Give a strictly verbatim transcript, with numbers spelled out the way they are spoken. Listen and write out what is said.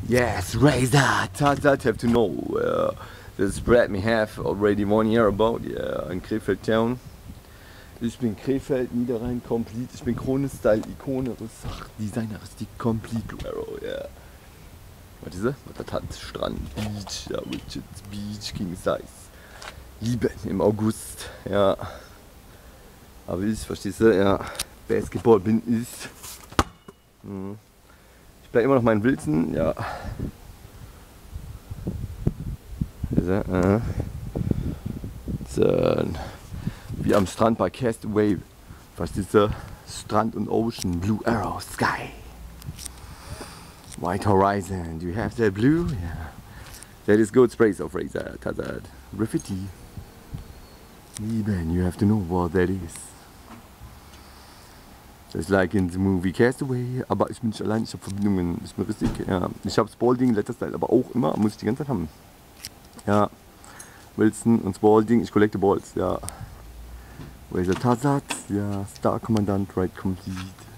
Yes, Razar, Tazat have to know. Uh, this spread me have already one year about, yeah, in Krefeld Town. Ich bin Krefeld, Niederrhein, Complete. Ich bin Krone-Style-Ikone, Sachdesigneristik, Complete, Blue Arrow, ja. Yeah. Was ist das? Was das hat? Strand, Beach, ja, Richards Beach, King Size. Liebe im August, ja. Aber ich, verstehst du, ja, Basketball bin ich. Hm. Ich bleib immer noch meinen Wilson, ja. Äh. So. Wie am Strand bei Castaway. Verstehst du? Strand und Ocean, Blue Arrow, Sky. White Horizon, do you have that blue? Yeah. That is good sprays of Razar, Tazat. Graffity. Even you have to know what that is. Just like in the movie Castaway, aber ich bin nicht allein, ich habe Verbindungen, ist mir richtig. Ja. Ich habe Spalding in letzter Zeit, aber auch immer, muss ich die ganze Zeit haben. Ja. Wilson und Spalding, ich collecte Balls, ja. Razor Tazat, ja, Star Commandant, Right Complete.